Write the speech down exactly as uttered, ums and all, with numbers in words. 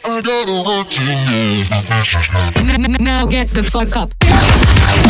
I gotta want to know. Now get the fuck up.